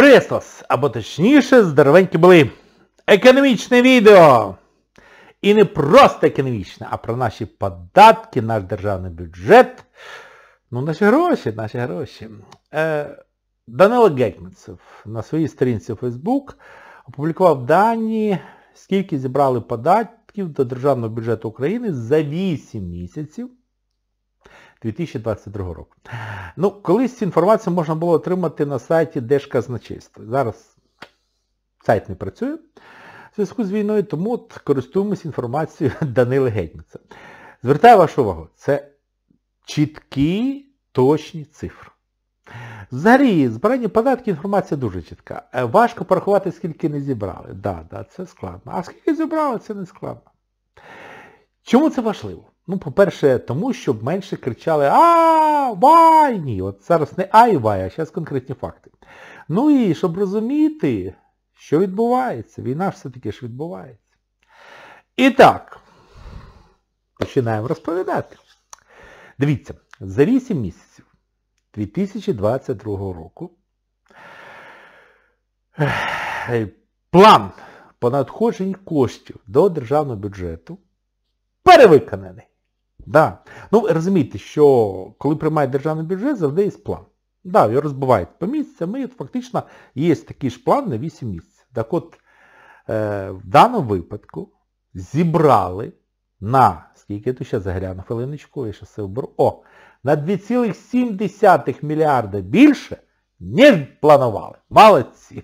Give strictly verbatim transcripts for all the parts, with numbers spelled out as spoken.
Христос, або точніше, здоровенькі були. Економічне відео! І не просто економічне, а про наші податки, наш державний бюджет. Ну, наші гроші, наші гроші. Е, Данило Гетманцев на своїй сторінці у Фейсбук опублікував дані, скільки зібрали податків до державного бюджету України за вісім місяців дві тисячі двадцять другого року. Ну, колись цю інформацію можна було отримати на сайті Держказначейства. Зараз сайт не працює в зв'язку з війною, тому от користуємося інформацією Данили Гетманцева. Звертаю вашу увагу, це чіткі, точні цифри. Взагалі, збирання податків інформація дуже чітка. Важко порахувати, скільки не зібрали. Так, да, да, це складно. А скільки зібрали, це не складно. Чому це важливо? Ну, по-перше, тому, щоб менше кричали «А, вай!» Ні, от зараз не «ай, вай», а зараз конкретні факти. Ну і щоб розуміти, що відбувається. Війна ж все-таки ж відбувається. І так, починаємо розповідати. Дивіться, за вісім місяців дві тисячі двадцять другого року план по надходженню коштів до державного бюджету перевиконаний. Да. Ну, розумієте, що коли приймають державний бюджет, завжди є план. Да, його розбивають по місяцям, і фактично є такий ж план на вісім місяців. Так от, е, в даному випадку зібрали на, скільки я тут ще загляну хвилиночку, я ще все оберу, о, на два цілих сім десятих мільярда більше, ніж планували. Молодці!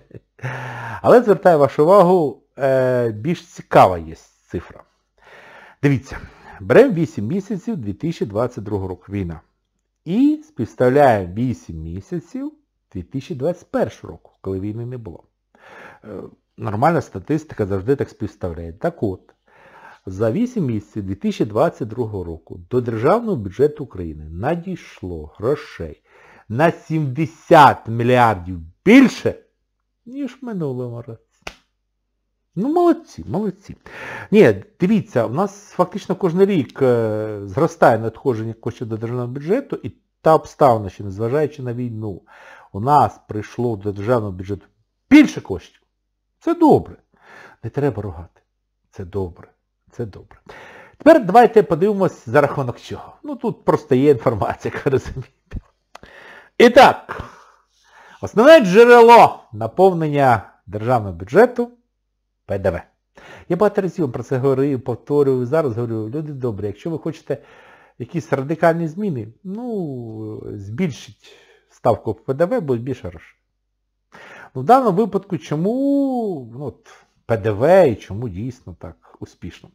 Але звертаю вашу увагу, е, більш цікава є цифра. Дивіться, беремо вісім місяців дві тисячі двадцять другого року, війна. І співставляємо вісім місяців дві тисячі двадцять першого року, коли війни не було. Нормальна статистика завжди так співставляє. Так от, за вісім місяців дві тисячі двадцять другого року до державного бюджету України надійшло грошей на сімдесят мільярдів більше, ніж в минулому році. Ну, молодці, молодці. Ні, дивіться, у нас фактично кожен рік е, зростає надходження коштів до державного бюджету, і та обставина, що незважаючи на війну, у нас прийшло до державного бюджету більше коштів. Це добре. Не треба ругати. Це добре. Це добре. Тепер давайте подивимось, за рахунок чого. Ну, тут просто є інформація, як ви розумієте. І так, основне джерело наповнення державного бюджету – Пе Де Ве. Я багато разів про це говорив, повторюю, зараз говорю, люди добрі, якщо ви хочете якісь радикальні зміни, ну, збільшіть ставку Пе Де Ве, буде більше грошей. Ну, в даному випадку, чому ну, от, Пе Де Ве і чому дійсно так успішно?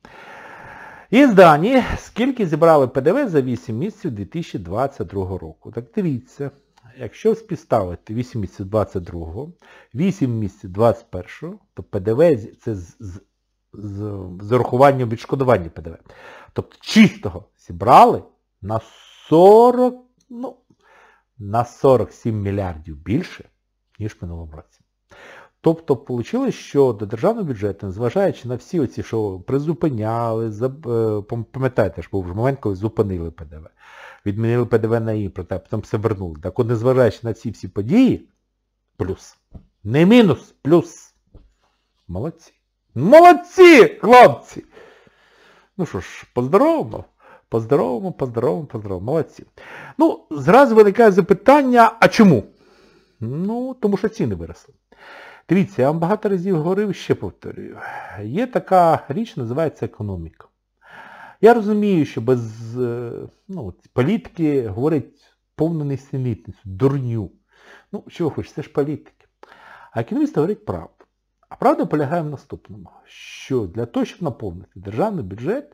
Є дані, скільки зібрали Пе Де Ве за вісім місяців дві тисячі двадцять другого року. Так дивіться, якщо співставити вісім місяців двадцять другого, вісім місяців двадцять першого, то Пе Де Ве це з, з, з, з урахуванням відшкодування Пе Де Ве. Тобто чистого зібрали на сорок, ну, на сорок сім мільярдів більше, ніж в минулому році. Тобто, вийшло, що до державного бюджету, незважаючи на всі оці, що призупиняли, пам'ятаєте, ж був момент, коли зупинили Пе Де Ве, відмінили Пе Де Ве на імпорт, а потім все вернули. Так от, незважаючи на ці всі події, плюс. Не мінус, плюс. Молодці. Молодці, хлопці! Ну що ж, поздоровимо. Поздоровимо, поздоровимо, поздоровимо. Молодці. Ну, зразу виникає запитання, а чому? Ну, тому що ціни виросли. Дивіться, я вам багато разів говорив, ще повторюю. Є така річ, називається економіка. Я розумію, що без ну, політики говорить повну несенітницю, дурню. Ну, чого хочеш, це ж політики. А економісти говорять правду. А правда полягає в наступному, що для того, щоб наповнити державний бюджет,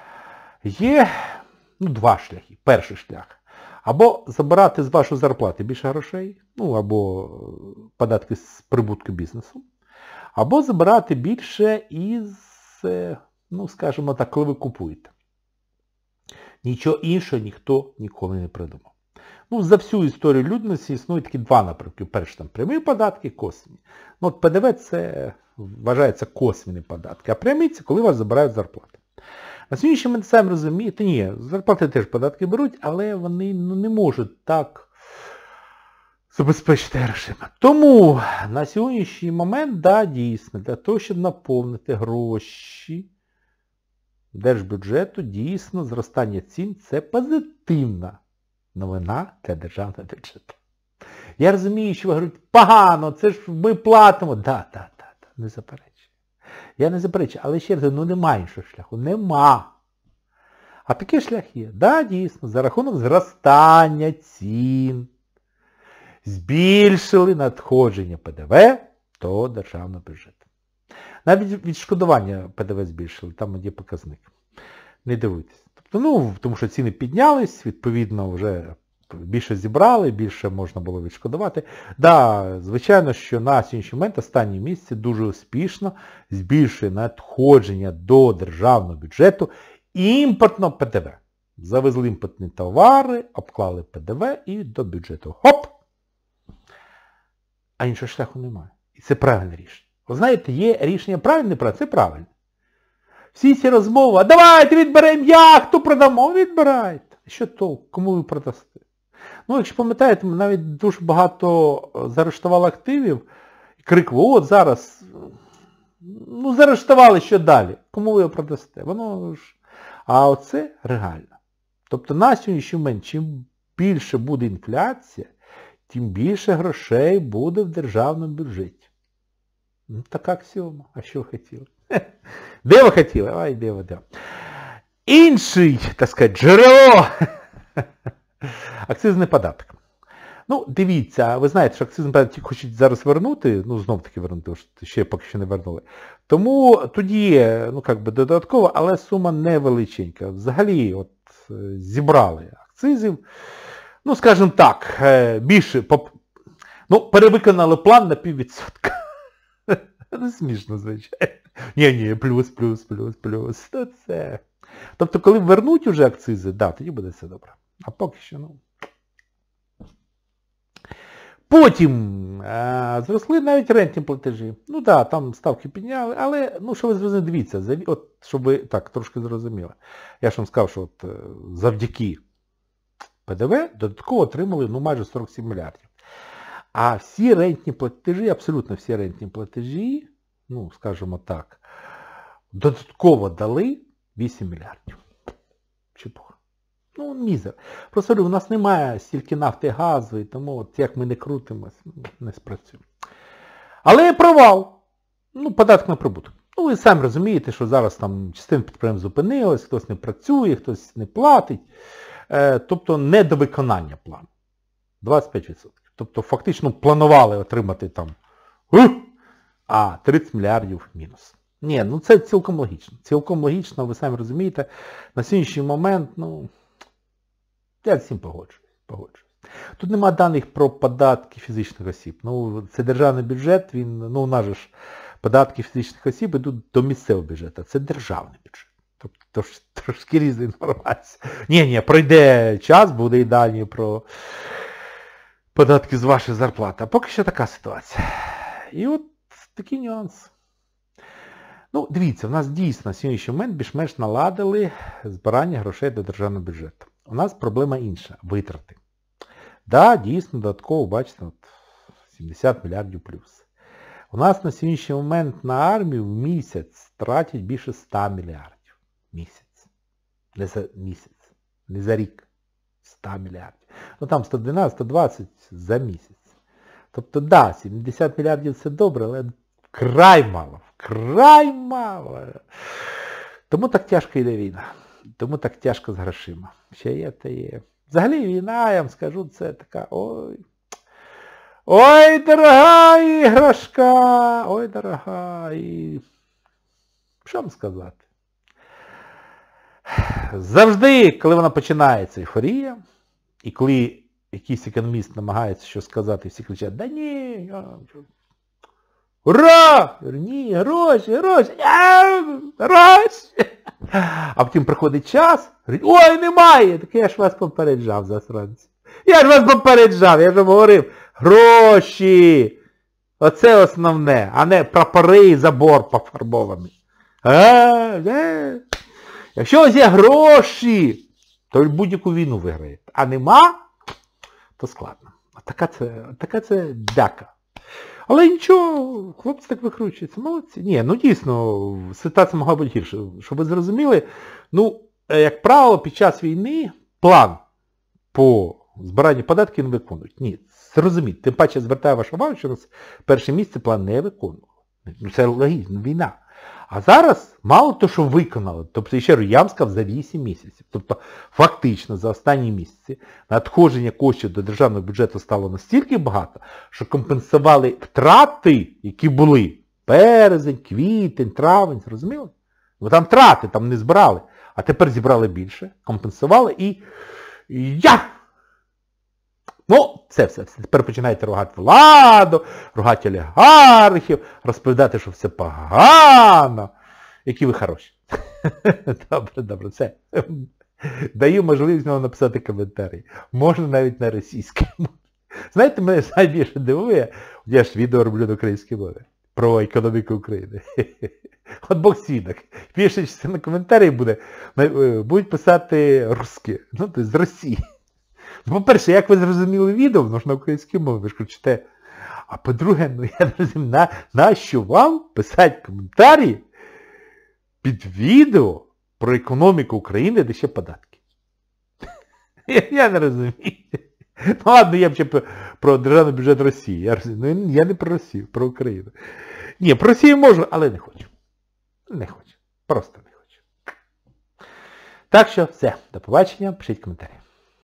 є ну, два шляхи. Перший шлях. Або забирати з вашої зарплати більше грошей, ну, або податки з прибутку бізнесу, або забирати більше із, ну, скажімо так, коли ви купуєте. Нічого іншого ніхто ніколи не придумав. Ну, за всю історію людності існують такі два напрямки. Перший там прямі податки, косвенні. Ну, от Пе Де Ве це вважається косвенні податки, а прямі це коли вас забирають зарплати. На сьогоднішній ми самі розумієте, ні, зарплати теж податки беруть, але вони ну, не можуть так забезпечити грошима. Тому на сьогоднішній момент, да, дійсно, для того, щоб наповнити гроші держбюджету, дійсно, зростання цін – це позитивна новина для державного бюджету. Я розумію, що ви говорите, погано, це ж ми платимо. Да, да, да, да, не заперечую. Я не заперечую, але ще раз, ну немає іншого шляху. Нема. А такий шлях є. Да, дійсно, за рахунок зростання цін збільшили надходження Пе Де Ве до державного бюджету. Навіть відшкодування Пе Де Ве збільшили, там є показник. Не дивуйтесь. Тобто, ну, тому що ціни піднялись, відповідно, вже більше зібрали, більше можна було відшкодувати. Да, звичайно, що на сьогоднішній момент останні місяці дуже успішно збільшує надходження до державного бюджету імпортного Пе Де Ве. Завезли імпортні товари, обклали Пе Де Ве і до бюджету. Хоп! А іншого шляху немає. І це правильне рішення. Ви знаєте, є рішення правильне, неправильне, це правильне. Всі ці розмови, а давайте відберемо яхту, продамо, відбирайте. Що толк? Кому ви продасте? Ну, якщо пам'ятаєте, ми навіть дуже багато заарештували активів і крикнули, от зараз, ну, заарештували, що далі? Кому ви його продасте? Воно ж... А оце реально. Тобто на сьогоднішній момент, чим більше буде інфляція, тим більше грошей буде в державному бюджеті. Ну, така аксіома. А що ви хотіли? Де ви хотіли? Ай, де ви, де. Інший, так сказати, джерело. Акцизний податок. Ну, дивіться, ви знаєте, що акцизний податок хочуть зараз вернути, ну, знов-таки вернути, ще поки що не вернули. Тому тоді, ну, як би додатково, але сума невеличенька. Взагалі, от, зібрали акцизів, ну, скажімо так, більше, ну, перевиконали план на піввідсотка. Ну, смішно, звичайно. Ні-ні, плюс, плюс, плюс, плюс. То це. Тобто, коли вернуть уже акцизи, да, тоді буде все добре. А поки що, ну. Потім а, зросли навіть рентні платежі. Ну так, да, там ставки підняли, але, ну, що ви зрозуміли, дивіться, заві... от, щоб ви так трошки зрозуміли. Я ж вам сказав, що от завдяки Пе Де Ве додатково отримали, ну, майже сорок сім мільярдів. А всі рентні платежі, абсолютно всі рентні платежі, ну, скажімо так, додатково дали вісім мільярдів. Чепуха. Ну, мізер. Просто говорю, у нас немає стільки нафти і газу, і тому от як ми не крутимось, не спрацює. Але провал. Ну, податок на прибуток. Ну, ви самі розумієте, що зараз там частина підприємств зупинилась, хтось не працює, хтось не платить. Е, тобто недовиконання плану. двадцять п'ять відсотків. Тобто фактично планували отримати там, а тридцять мільярдів мінус. Ні, ну це цілком логічно. Цілком логічно, ви самі розумієте, на сьогоднішній момент, ну, я з цим погоджуюсь. погоджуюсь. Тут нема даних про податки фізичних осіб. Ну, це державний бюджет, він, ну, у нас же ж податки фізичних осіб йдуть до місцевого бюджету. Це державний бюджет. Тобто тож, трошки різна інформація. Ні, ні, пройде час, буде і дані про податки з вашої зарплати. А поки що така ситуація. І от такий нюанс. Ну, дивіться, в нас дійсно на сьогоднішній момент більш-менш наладили збирання грошей до державного бюджету. У нас проблема інша – витрати. Так, да, дійсно, додатково, бачите, от сімдесят мільярдів плюс. У нас на сьогоднішній момент на армію в місяць тратять більше ста мільярдів. Місяць. Не за місяць. Не за рік. сто мільярдів. Ну там сто дванадцять сто двадцять за місяць. Тобто, так, да, сімдесят мільярдів це добре, але вкрай мало. Вкрай мало. Тому так тяжко йде війна. Тому так тяжко з грошима. Ще є, та є. Взагалі війна, я вам скажу, це така, ой. Ой, дорога іграшка, ой, дорога. І... Що вам сказати? Завжди, коли вона починається, ейфорія, і коли якийсь економіст намагається щось сказати, всі кричать, да ні, я... Ура! Ні, гроші, гроші, гроші. А потім приходить час, ой, немає. Так я ж вас попереджав, засранці. Я ж вас попереджав, я ж вам говорив, гроші. Оце основне, а не прапори і забор пофарбований. А, а. Якщо у вас є гроші, то будь-яку війну виграєте. А нема, то складно. така це, така це дяка. Але нічого, хлопці так викручуються, молодці. Ні, ну дійсно, ситуація могла бути гірше. Щоб ви зрозуміли, ну, як правило, під час війни план по збиранню податків не виконують. Ні, зрозуміть. Тим паче звертаю вашу увагу, що на перше місце план не виконував. Ну, це логічно, війна. А зараз мало того, що виконали. Тобто, ще раз, я вам сказав, за вісім місяців. Тобто, фактично, за останні місяці надходження коштів до державного бюджету стало настільки багато, що компенсували втрати, які були. Березень, квітень, травень, зрозуміли? Бо там втрати, там не збирали. А тепер зібрали більше, компенсували і... і я! Ну, це все, все. Тепер починаєте ругати владу, ругати олігархів, розповідати, що все погано. Які ви хороші. Добре, добре, все. Даю можливість знову написати коментарі. Можна навіть на російській мові. Знаєте, мене найбільше дивує, я ж відео роблю на українській мові, про економіку України. От Бог свідок. Більша частина коментарів буде, будуть писати русські, ну, тобто з Росії. По-перше, як ви зрозуміли відео, воно ж на українській мові, ви ж кричите. А по-друге, ну я не розумію, на, на що вам писати коментарі під відео про економіку України, де ще податки? Я, я не розумію. Ну ладно, я б ще про державний бюджет Росії. Я, ну, я не про Росію, про Україну. Ні, про Росію можу, але не хочу. Не хочу. Просто не хочу. Так що все, до побачення, пишіть коментарі.